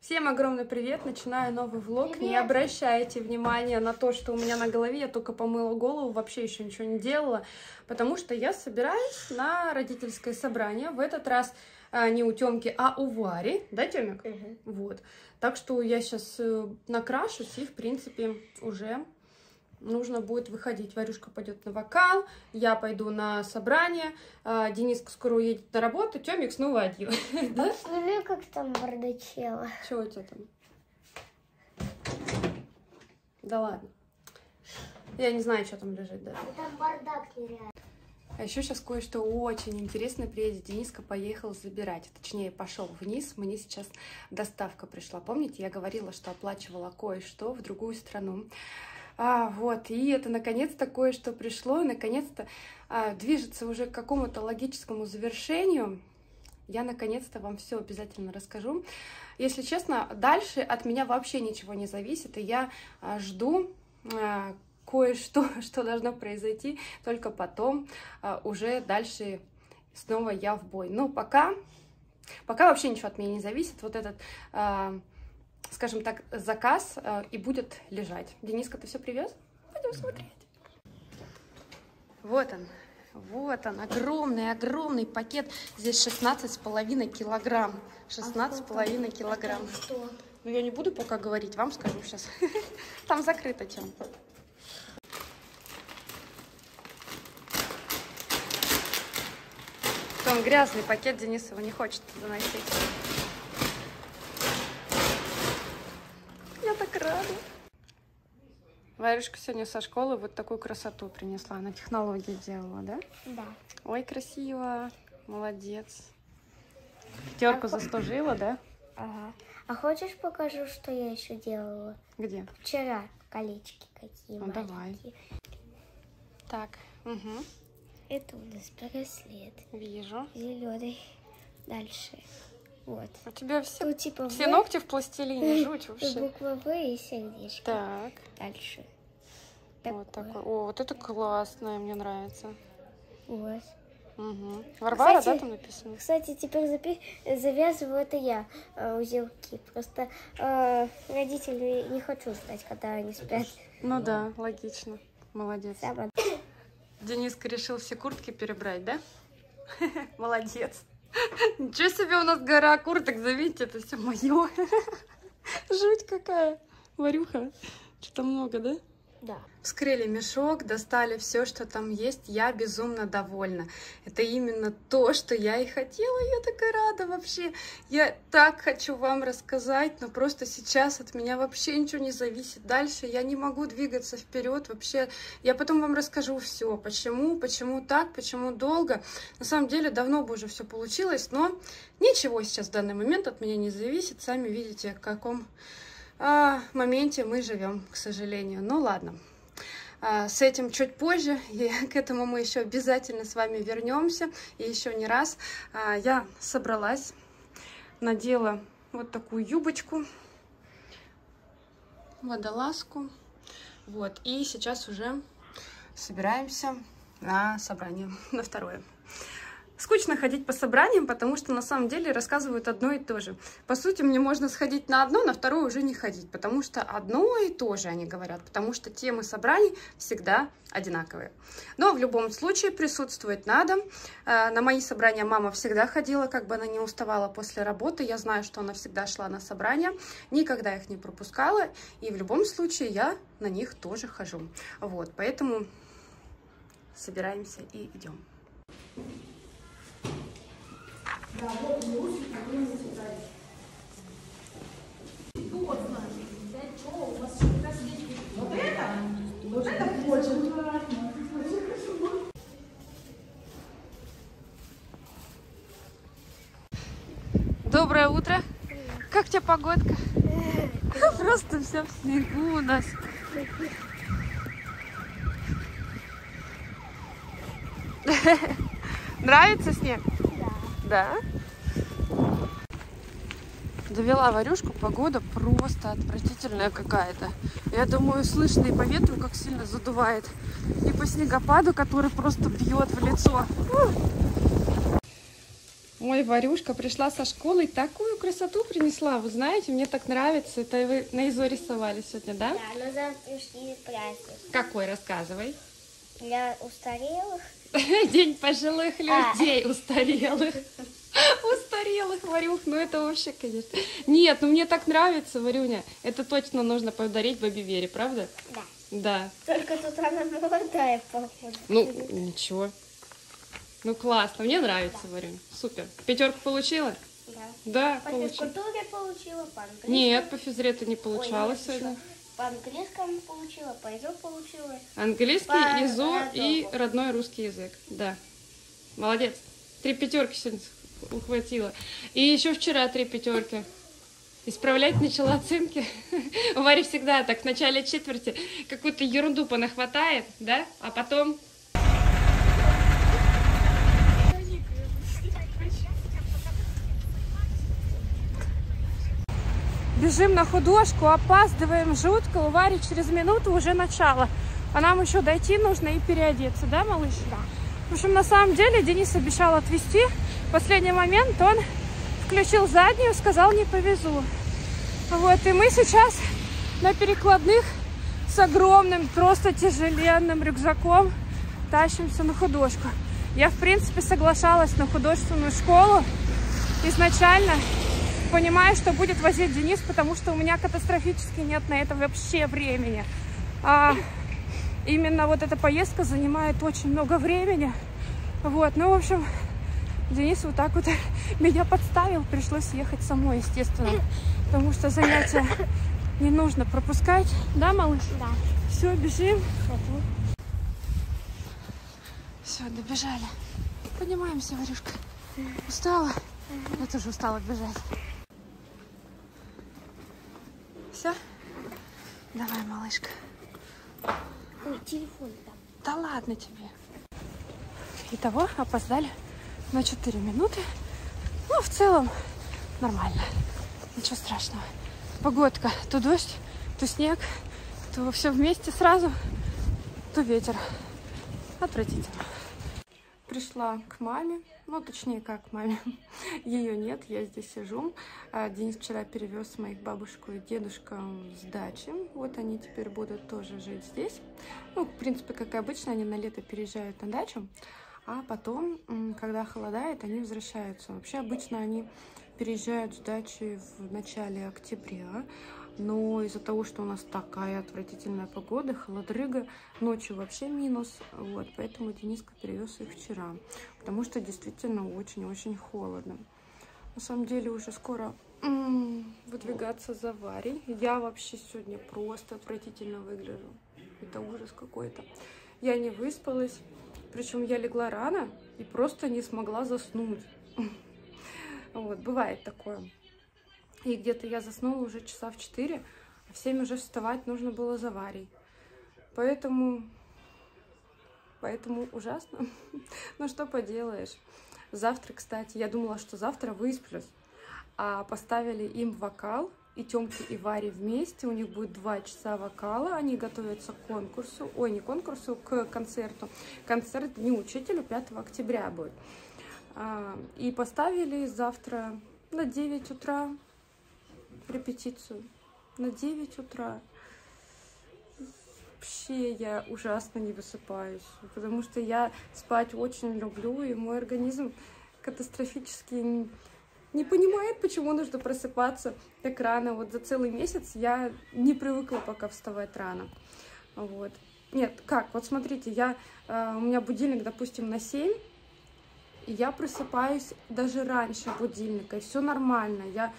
Всем огромный привет! Начинаю новый влог. Привет. Не обращайте внимания на то, что у меня на голове. Я только помыла голову, вообще еще ничего не делала, потому что я собираюсь на родительское собрание. В этот раз не у Тёмки, а у Вари. Да, Тёмик? Угу. Вот. Так что я сейчас накрашусь и, в принципе, уже нужно будет выходить. Варюшка пойдет на вокал, я пойду на собрание, Дениска скоро уедет на работу, Тёмик снова один. Да? Смотри, как там бардачело. Что у тебя там? Да ладно. Я не знаю, что там лежит даже. Там бардак нереально. А еще сейчас кое-что очень интересное приедет. Дениска поехал забирать, точнее пошел вниз. Мне сейчас доставка пришла. Помните, я говорила, что оплачивала кое-что в другую страну. Вот, и это наконец-то кое-что пришло, и наконец-то движется уже к какому-то логическому завершению. Я наконец-то вам все обязательно расскажу. Если честно, дальше от меня вообще ничего не зависит, и я жду кое-что, что должно произойти, только потом уже дальше снова я в бой. Но пока вообще ничего от меня не зависит. Вот этот... скажем так, заказ и будет лежать. Дениска, ты все привез? Пойдем смотреть. Вот он, огромный пакет. Здесь 16,5 килограмм. 16,5 килограмм. Что? Ну, я не буду пока говорить, вам скажу сейчас. Там закрыто чем. Он грязный пакет, Денис его не хочет заносить. Я так рада. Варюшка сегодня со школы вот такую красоту принесла. Она технологии делала, да? Да. Ой, красиво. Молодец. Пятерку заслужила, да? Ага. А хочешь покажу, что я еще делала? Где? Вчера колечки какие маленькие. Давай. Так. Угу. Это у нас браслет. Вижу. Зеленый. Дальше. Вот. У тебя все, тут, типа, все ногти в пластилине, жуть вообще. Буква В и сердечко. Так. Дальше. Вот такой. О, вот это классное, мне нравится. Вот. Угу. Варвара, кстати, да, там написано? Кстати, теперь завязываю это я узелки. Просто родители не хочу ждать, когда они спят. Ну да, логично. Молодец. Сама. Дениска решил все куртки перебрать, да? Молодец. Ничего себе, у нас гора курток, заметьте, это все мое. Жуть какая. Варюха, что-то много, да? Да. Вскрыли мешок, достали все, что там есть. Я безумно довольна. Это именно то, что я и хотела. Я такая рада вообще. Я так хочу вам рассказать, но просто сейчас от меня вообще ничего не зависит. Дальше я не могу двигаться вперед вообще. Я потом вам расскажу все. Почему так, почему долго. На самом деле давно бы уже все получилось, но ничего сейчас в данный момент от меня не зависит. Сами видите, в каком моменте мы живем, к сожалению. Ну ладно, с этим чуть позже, и к этому мы еще обязательно с вами вернемся, и еще не раз. Я собралась, надела вот такую юбочку, водолазку, вот, и сейчас уже собираемся на собрание, на второе. Скучно ходить по собраниям, потому что на самом деле рассказывают одно и то же. По сути, мне можно сходить на одно, на второе уже не ходить, потому что одно и то же они говорят, потому что темы собраний всегда одинаковые. Но в любом случае присутствовать надо. На мои собрания мама всегда ходила, как бы она не уставала после работы. Я знаю, что она всегда шла на собрания, никогда их не пропускала, и в любом случае я на них тоже хожу. Вот, поэтому собираемся и идем. Да, вот музыка, вот это очень важно. Доброе утро. Как у тебя погодка? Просто все в снегу у нас. Нравится снег? Да. Довела Варюшку, погода просто отвратительная какая-то. Я думаю, слышно и по ветру, как сильно задувает, и по снегопаду, который просто бьет в лицо. Ой, Варюшка пришла со школы и такую красоту принесла. Вы знаете, мне так нравится. Это вы на ИЗО рисовали сегодня, да? Да, на завтрашний праздник. Какой, рассказывай. Для устарелых. День пожилых людей, устарелых. Устарелых, Варюх, ну это вообще, конечно. Нет, ну мне так нравится, Варюня. Это точно нужно подарить бабе Вере, правда? Да. Да. Только тут она молодая, походу. Ну, ничего. Ну, классно, мне нравится, Варюня. Супер. 5 получила? Да. Да, По получила. физкультуре получила, по английскому. Нет, по физре не получалось Ой, нет, сегодня. по английскому получила, по ИЗО получила. Английский, По ИЗО и родному. родной русский язык. Да. Молодец. 3 5 сегодня ухватила. И еще вчера 3 5. Исправлять начала оценки. У Вари всегда так в начале четверти какую-то ерунду понахватает, да? А потом... Бежим на художку, опаздываем жутко. У Вари через минуту уже начало. А нам еще дойти нужно и переодеться, да, малыш? Да. В общем, на самом деле Денис обещал отвезти. В последний момент он включил заднюю, сказал, не повезу. Вот, и мы сейчас на перекладных с огромным, просто тяжеленным рюкзаком тащимся на художку. Я, в принципе, соглашалась на художественную школу изначально, понимая, что будет возить Денис, потому что у меня катастрофически нет на это вообще времени. А именно вот эта поездка занимает очень много времени. Вот, ну, в общем, Денис вот так вот меня подставил, пришлось ехать самой, естественно, потому что занятия не нужно пропускать. Да, малыш? Да. Все, бежим. Все, добежали. Поднимаемся, Варюшка. Устала? Я тоже устала бежать. Все? Давай, малышка. Ой, телефон там. Да ладно тебе. Итого опоздали на 4 минуты. Ну, в целом, нормально. Ничего страшного. Погодка. То дождь, то снег, то все вместе сразу, то ветер. Отвратительно. Пришла к маме. Ну, точнее, как к маме. Ее нет, я здесь сижу. Денис вчера перевез моих бабушку и дедушку с дачи. Вот они теперь будут тоже жить здесь. Ну, в принципе, как и обычно, они на лето переезжают на дачу. А потом, когда холодает, они возвращаются. Вообще, обычно они переезжают с дачи в начале октября. Но из-за того, что у нас такая отвратительная погода, холодрыга, ночью вообще минус. Вот, поэтому Дениска перевез их вчера. Потому что действительно очень-очень холодно. На самом деле уже скоро выдвигаться за Варей. Я вообще сегодня просто отвратительно выгляжу. Это ужас какой-то. Я не выспалась. Причем я легла рано и просто не смогла заснуть. Вот, бывает такое. И где-то я заснула уже часа в 4, а в 7 уже вставать нужно было за Варей. Поэтому ужасно. Ну что поделаешь. Завтра, кстати, я думала, что завтра высплюсь. А поставили им вокал, и Тёмке, и Варе вместе. У них будет 2 часа вокала. Они готовятся к конкурсу. Ой, не конкурсу, к концерту. Концерт Дню учителю 5 октября будет. И поставили завтра на 9 утра репетицию. На 9 утра. Вообще я ужасно не высыпаюсь, потому что я спать очень люблю, и мой организм катастрофически не понимает, почему нужно просыпаться так рано. Вот за целый месяц я не привыкла пока вставать рано. Вот. Нет, как? Вот смотрите, у меня будильник, допустим, на 7, и я просыпаюсь даже раньше будильника, и все нормально. Я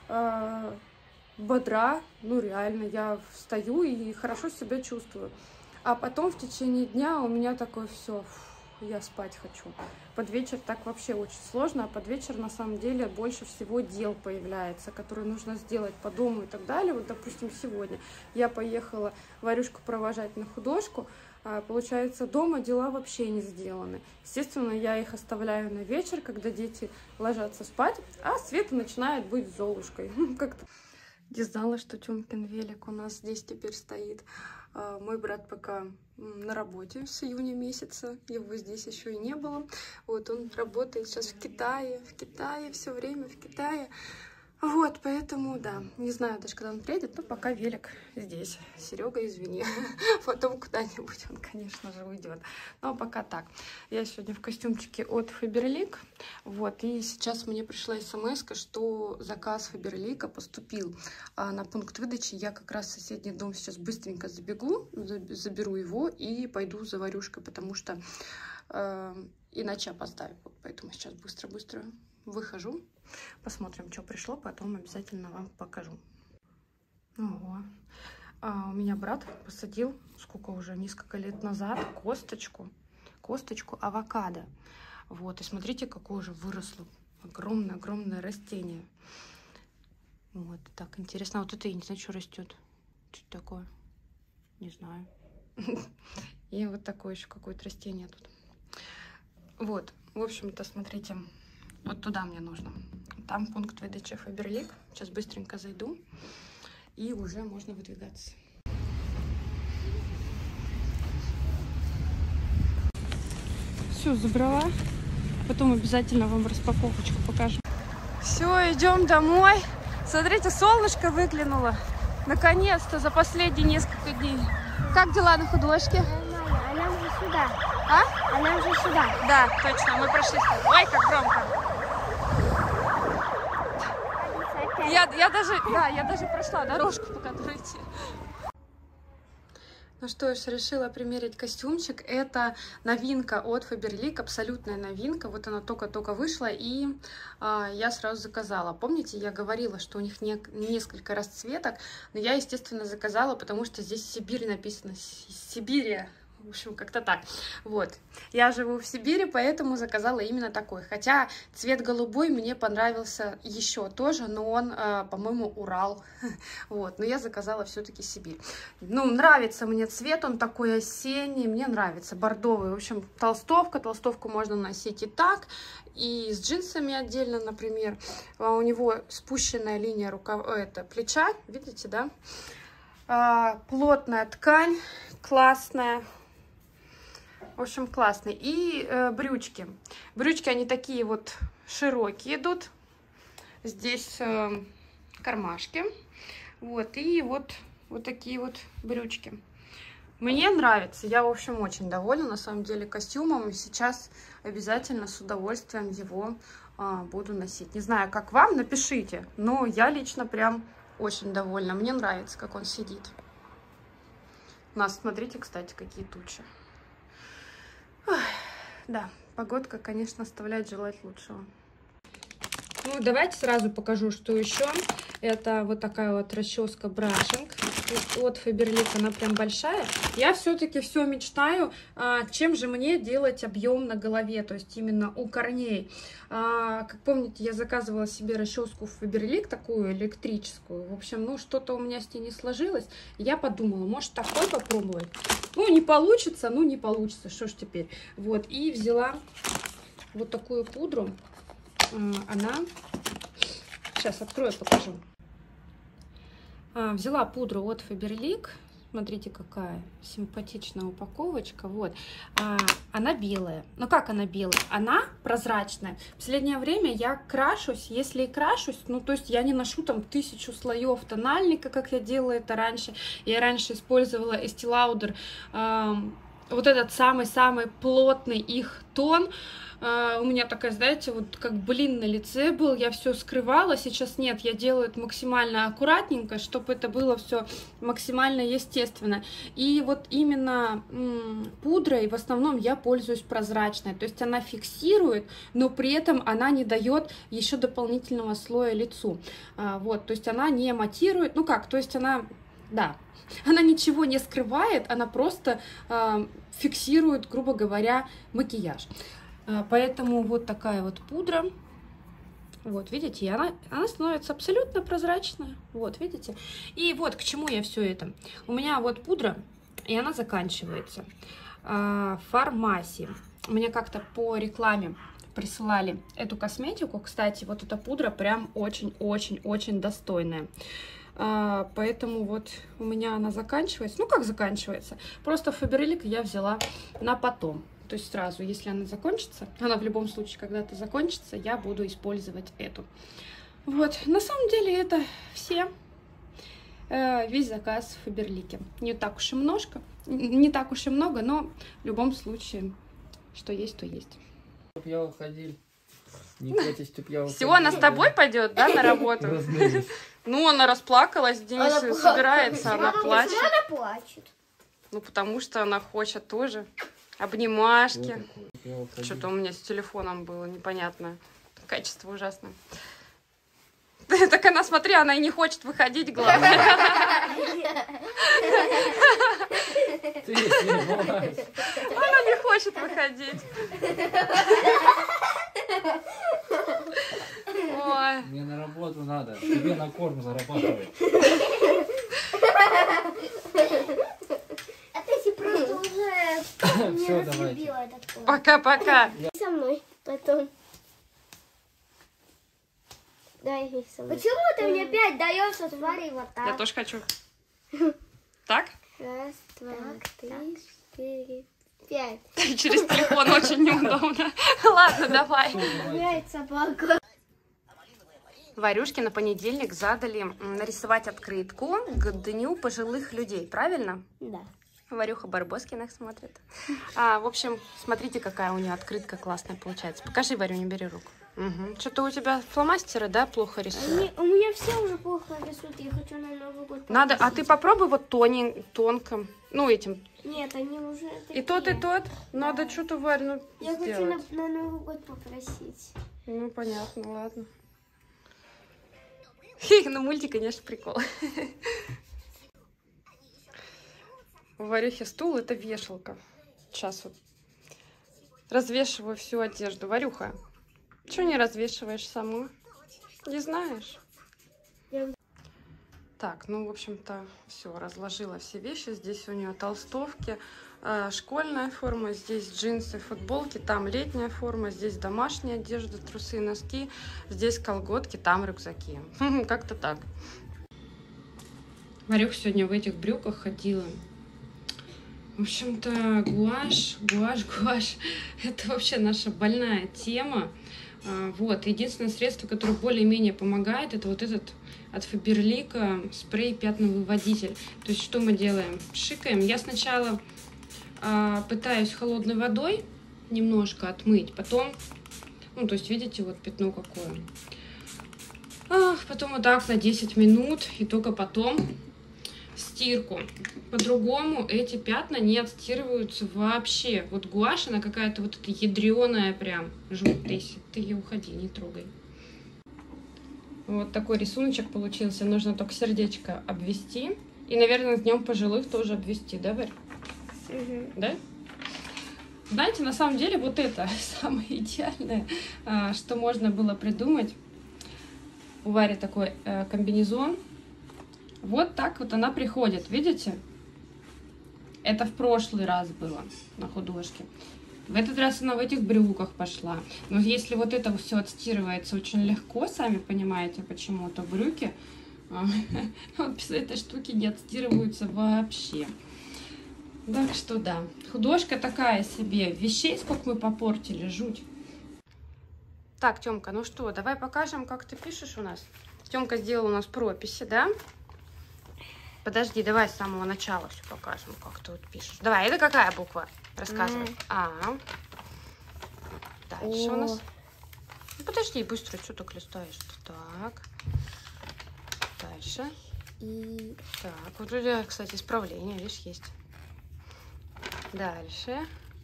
бодра, ну реально, я встаю и хорошо себя чувствую. А потом в течение дня у меня такое все, я спать хочу. Под вечер так вообще очень сложно, а под вечер на самом деле больше всего дел появляется, которые нужно сделать по дому и так далее. Вот, допустим, сегодня я поехала Варюшку провожать на художку, получается, дома дела вообще не сделаны. Естественно, я их оставляю на вечер, когда дети ложатся спать, а Света начинает быть Золушкой. Как-то Не знала, что Тёмкин велик у нас здесь теперь стоит. Мой брат пока на работе с июня месяца, его здесь еще и не было. Вот он работает сейчас в Китае, все время в Китае. Вот, поэтому, да, не знаю даже, когда он приедет, но пока велик здесь. Серега, извини, потом куда-нибудь он, конечно же, уйдет. Но пока так. Я сегодня в костюмчике от Faberlic, вот, и сейчас мне пришла смс-ка, что заказ Faberlic поступил на пункт выдачи. Я как раз в соседний дом сейчас быстренько забегу, заберу его и пойду за варюшкой, потому что иначе опоздаю. Вот, поэтому сейчас быстро-быстро выхожу. Посмотрим, что пришло, потом обязательно вам покажу. Ого. У меня брат посадил, сколько уже, несколько лет назад, косточку авокадо. Вот, и смотрите, какое уже выросло. Огромное растение. Вот, так интересно. Вот это я не знаю, что растет. Что это такое? Не знаю. И вот такое еще какое-то растение тут. Вот, в общем-то, смотрите. Вот туда мне нужно. Там пункт выдачи Faberlic. Сейчас быстренько зайду. И уже можно выдвигаться. Все, забрала. Потом обязательно вам распаковочку покажу. Все, идем домой. Смотрите, солнышко выглянуло. Наконец-то за последние несколько дней. Как дела на художке? Нормально. А нам же сюда. А? А нам же сюда. Да, точно. Мы прошли. Ой, как громко. Я даже прошла дорожку, по которой идти. Ну что ж, решила примерить костюмчик. Это новинка от Faberlic, абсолютная новинка. Вот она только-только вышла, и я сразу заказала. Помните, я говорила, что у них несколько расцветок, но я, естественно, заказала, потому что здесь Сибирь написано. Сибирия. В общем, как-то так. Вот. Я живу в Сибири, поэтому заказала именно такой. Хотя цвет голубой мне понравился еще тоже, но он, по-моему, Урал. Вот. Но я заказала все-таки Сибирь. Ну, нравится мне цвет, он такой осенний, мне нравится, бордовый. В общем, толстовка. Толстовку можно носить и так, и с джинсами отдельно, например. У него спущенная линия плеча, видите, да? Плотная ткань, классная. В общем, классный. И брючки. Брючки, они такие вот широкие идут. Здесь кармашки. Вот. И вот такие вот брючки. Мне нравится. Я, в общем, очень довольна, на самом деле, костюмом. И сейчас обязательно с удовольствием его буду носить. Не знаю, как вам, напишите. Но я лично прям очень довольна. Мне нравится, как он сидит. У нас, смотрите, кстати, какие тучи. Ой, да, погодка, конечно, оставляет желать лучшего. Ну, давайте сразу покажу, что еще. Это вот такая вот расческа брашинг от Faberlic, она прям большая. Я все-таки все мечтаю, чем же мне делать объем на голове, то есть именно у корней. Как помните, я заказывала себе расческу Faberlic, такую электрическую. В общем, ну, что-то у меня с ней не сложилось. Я подумала, может, такой попробовать? Ну, не получится, ну, не получится, что ж теперь. Вот, и взяла вот такую пудру. Она... Сейчас открою, покажу. Взяла пудру от Faberlic. Смотрите, какая симпатичная упаковочка. Вот. Она белая. Ну, как она белая? Она прозрачная. В последнее время я крашусь. Если и крашусь, ну, то есть я не ношу там 1000 слоев тональника, как я делала это раньше. Я раньше использовала Estee Lauder. Вот этот самый-самый плотный их тон. У меня такая, знаете, вот как блин на лице был, я все скрывала, сейчас нет, я делаю это максимально аккуратненько, чтобы это было все максимально естественно. И вот именно пудрой в основном я пользуюсь прозрачной, то есть она фиксирует, но при этом она не дает еще дополнительного слоя лицу. Вот, то есть она не матирует, ну как, то есть она, да, она ничего не скрывает, она просто фиксирует, грубо говоря, макияж. Поэтому вот такая вот пудра. Вот, видите, она становится абсолютно прозрачная. Вот, видите. И вот к чему я все это. У меня вот пудра, и она заканчивается. В фармасии. Мне как-то по рекламе присылали эту косметику. Кстати, вот эта пудра прям очень-очень-очень достойная. Поэтому вот у меня она заканчивается. Ну, как заканчивается? Просто Фаберлик я взяла на потом. То есть сразу, если она закончится, она в любом случае когда-то закончится, я буду использовать эту. Вот, на самом деле это все. Весь заказ в Фаберлике. Не так уж и много, но в любом случае, что есть, то есть. Чтоб я уходил. Не хотите, чтоб я уходил. Все, она с тобой пойдет, да, на работу? Ну, она расплакалась, Денис собирается, она плачет. Она плачет. Ну, потому что она хочет тоже. Обнимашки. Что-то у меня с телефоном было непонятное. Качество ужасное. Так она, смотри, она и не хочет выходить, главное. Она не хочет выходить. Ой. Мне на работу надо. Тебе на корм зарабатывать. А ты просто уже Все, давайте. Пока-пока. Со мной потом. Дай их со мной. Почему ты мне 5 даешь, а твари вот так? Я тоже хочу. Так? Раз, два, три, 4, 5. Через телефон очень неудобно. Ладно, давай. Гуляет собака. Варюшке на понедельник задали нарисовать открытку к Дню пожилых людей, правильно? Да. Варюха Барбоскиных смотрит. В общем, смотрите, какая у нее открытка классная получается. Покажи, Варю, не бери руку. Угу. Что-то у тебя фломастеры, да, плохо рисуют? У меня все уже плохо рисуют, я хочу на Новый год. Надо, а ты попробуй вот тонко, ну этим. Нет, они уже такие. И тот. Надо что-то, Варь, ну, Я сделать. хочу на Новый год попросить. Ну, понятно, ладно. Ну, мультик, конечно, прикол. У Варюхи стул — это вешалка. Сейчас вот развешиваю всю одежду. Варюха, чего не развешиваешь саму? Не знаешь? Так, ну, в общем-то, все, разложила все вещи. Здесь у нее толстовки, школьная форма, здесь джинсы, футболки, там летняя форма, здесь домашняя одежда, трусы, носки, здесь колготки, там рюкзаки. Как-то так. Варюха сегодня в этих брюках ходила. В общем-то, гуашь, это вообще наша больная тема. Вот, единственное средство, которое более-менее помогает, это вот этот от Фаберлика спрей пятновыводитель. То есть, что мы делаем? Пшикаем. Я сначала пытаюсь холодной водой немножко отмыть, потом, ну, то есть, видите, вот пятно какое. Потом вот так на 10 минут, и только потом стирку. По-другому эти пятна не отстирываются вообще. Вот гуашь, она какая-то вот эта ядреная прям. Жуть, ты ее уходи, не трогай. Вот такой рисуночек получился. Нужно только сердечко обвести. И, наверное, с Днем пожилых тоже обвести, да, Варь? Угу. Да? Знаете, на самом деле вот это самое идеальное, что можно было придумать. У Вари такой комбинезон. Вот так вот она приходит, видите? Это в прошлый раз было на художке. В этот раз она в этих брюках пошла. Но если вот это все отстирывается очень легко, сами понимаете почему, то брюки вот без этой штуки не отстирываются вообще. Так что да, художка такая себе. Вещей сколько мы попортили, жуть. Так, Тёмка, ну что, давай покажем, как ты пишешь у нас. Тёмка сделал у нас прописи, да? Подожди, давай с самого начала все покажем, как ты вот пишешь. Давай, это какая буква? Рассказывай. Дальше у нас. Ну, подожди, быстро, что так листаешь? Так. Дальше. И... Так, вот у тебя, кстати, исправление, видишь, есть. Дальше.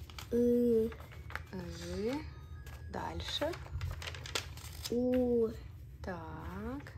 Дальше. Так.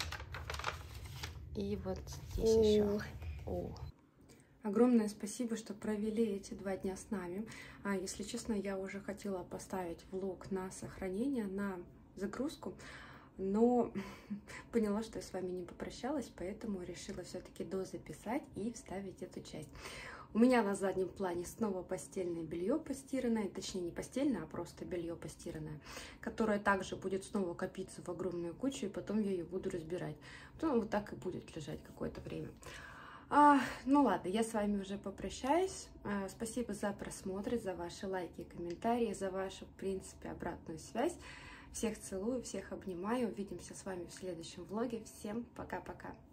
И вот здесь еще. Огромное спасибо, что провели эти 2 дня с нами. Если честно, я уже хотела поставить влог на сохранение, на загрузку, но поняла, что я с вами не попрощалась, поэтому решила все-таки дозаписать и вставить эту часть. У меня на заднем плане снова постельное белье постиранное, точнее не постельное, а просто белье постиранное, которое также будет снова копиться в огромную кучу, и потом я ее буду разбирать. Потом вот так и будет лежать какое-то время. Ну ладно, я с вами уже попрощаюсь. Спасибо за просмотр, за ваши лайки и комментарии, за вашу, в принципе, обратную связь. Всех целую, всех обнимаю. Увидимся с вами в следующем влоге. Всем пока-пока.